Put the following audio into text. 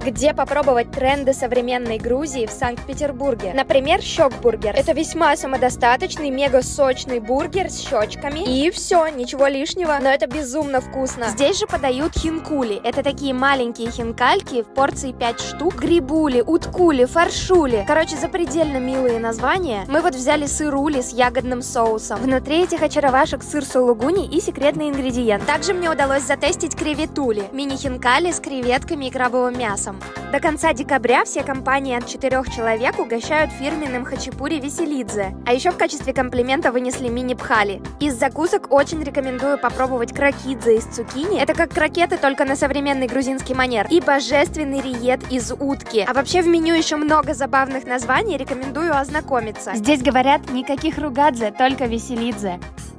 где попробовать тренды современной Грузии в Санкт-Петербурге. Например, щек-бургер. Это весьма самодостаточный, мега-сочный бургер с щечками. И все, ничего лишнего, но это безумно вкусно. Здесь же подают хинкули. Это такие маленькие хинкальки в порции 5 штук. Грибули, уткули, фаршули. Короче, запредельно милые названия. Мы вот взяли сырули с ягодным соусом. Внутри этих очаровашек сыр сулугуни и секретный ингредиент. Также мне удалось затестить креветули. Мини-хинкали с креветками и крабовым мясом. До конца декабря все компании от 4 человек угощают фирменным хачапури Веселидзе. А еще в качестве комплимента вынесли мини-пхали. Из закусок очень рекомендую попробовать кракидзе из цукини. Это как крокеты, только на современный грузинский манер. И божественный риет из утки. А вообще в меню еще много забавных названий, рекомендую ознакомиться. Здесь говорят никаких ругадзе, только Веселидзе.